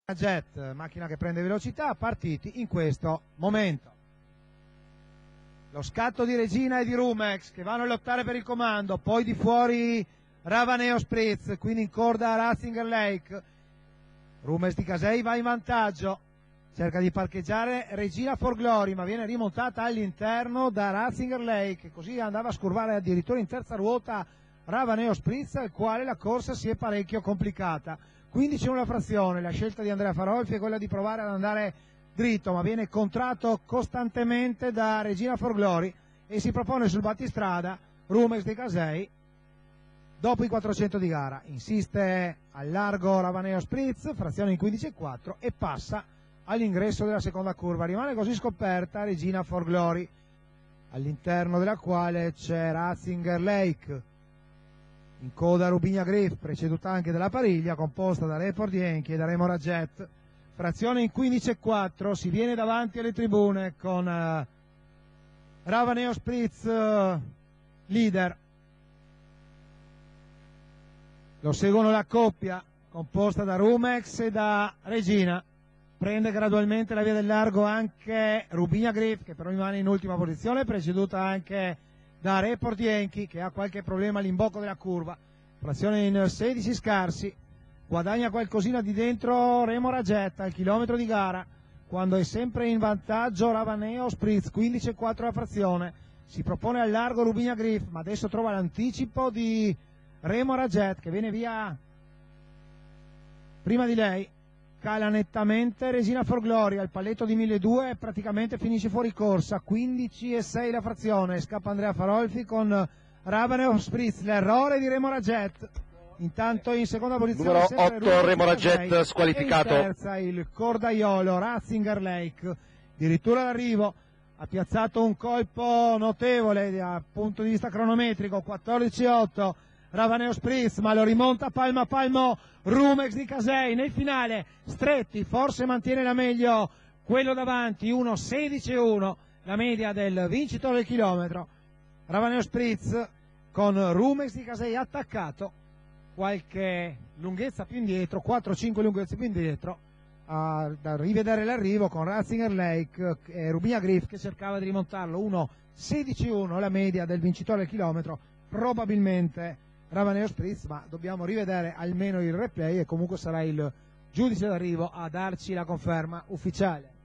Jet, macchina che prende velocità, partiti in questo momento. Lo scatto di Regina e di Rumex che vanno a lottare per il comando, poi di fuori Ravaneo Spritz, quindi in corda a Ratzinger Lake. Rumex di Casei va in vantaggio, cerca di parcheggiare Regina for Glory, ma viene rimontata all'interno da Ratzinger Lake, così andava a scurvare addirittura in terza ruota Ravaneo Spritz, al quale la corsa si è parecchio complicata. 15 una frazione, la scelta di Andrea Farolfi è quella di provare ad andare dritto, ma viene contratto costantemente da Regina for Glory e si propone sul battistrada Rumex di Casei dopo i 400 di gara. Insiste al largo Ravaneo Spritz, frazione in 15,4 e passa all'ingresso della seconda curva. Rimane così scoperta Regina for Glory, all'interno della quale c'è Ratzinger Lake. In coda Rubigna Griff, preceduta anche dalla Pariglia, composta da Report Yankee e da Remora Jet. Frazione in 15,4, si viene davanti alle tribune con Ravaneo Spritz leader. Lo seguono la coppia, composta da Rumex e da Regina. Prende gradualmente la via del largo anche Rubigna Griff, che però rimane in ultima posizione, preceduta anche da Report Yankee, che ha qualche problema all'imbocco della curva. Frazione in 16 scarsi, guadagna qualcosina di dentro Remora Jet al chilometro di gara, quando è sempre in vantaggio Ravaneo Spritz, 15,4 la frazione. Si propone al largo Rubigna Griff, ma adesso trova l'anticipo di Remora Jet, che viene via prima di lei. Cala nettamente Regina for Glory al palletto di 1200 e praticamente finisce fuori corsa, 15,6 la frazione. Scappa Andrea Farolfi con Ravaneo Spritz, l'errore di Remora Jet. Intanto in seconda posizione numero 8 Remora Jet squalificato. E in terza il cordaiolo Ratzinger Lake, addirittura d'arrivo, ha piazzato un colpo notevole dal punto di vista cronometrico, 14,8 Ravaneo Spritz, ma lo rimonta palmo a palmo Rumex di Casei. Nel finale stretti, forse mantiene la meglio quello davanti, 1,16,1 la media del vincitore del chilometro. Ravaneo Spritz con Rumex di Casei attaccato, qualche lunghezza più indietro, 4-5 lunghezze più indietro, da rivedere l'arrivo con Ratzinger Lake e Rubigna Griff che cercava di rimontarlo. 1,16,1 la media del vincitore del chilometro, probabilmente Ravaneo Spritz, ma dobbiamo rivedere almeno il replay e comunque sarà il giudice d'arrivo a darci la conferma ufficiale.